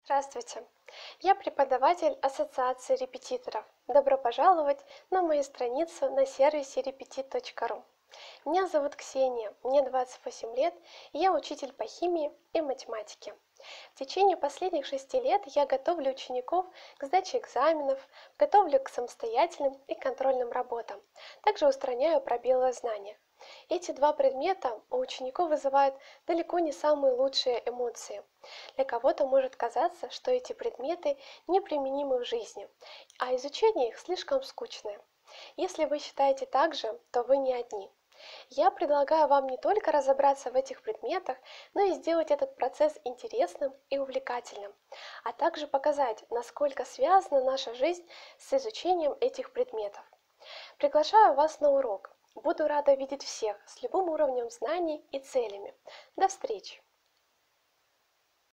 Здравствуйте! Я преподаватель Ассоциации репетиторов. Добро пожаловать на мою страницу на сервисе repetit.ru. Меня зовут Ксения, мне 28 лет, и я учитель по химии и математике. В течение последних 6 лет я готовлю учеников к сдаче экзаменов, готовлю к самостоятельным и контрольным работам, также устраняю пробелы в знаниях. Эти два предмета у учеников вызывают далеко не самые лучшие эмоции. Для кого-то может казаться, что эти предметы неприменимы в жизни, а изучение их слишком скучное. Если вы считаете так же, то вы не одни. Я предлагаю вам не только разобраться в этих предметах, но и сделать этот процесс интересным и увлекательным, а также показать, насколько связана наша жизнь с изучением этих предметов. Приглашаю вас на урок. Буду рада видеть всех с любым уровнем знаний и целями. До встречи!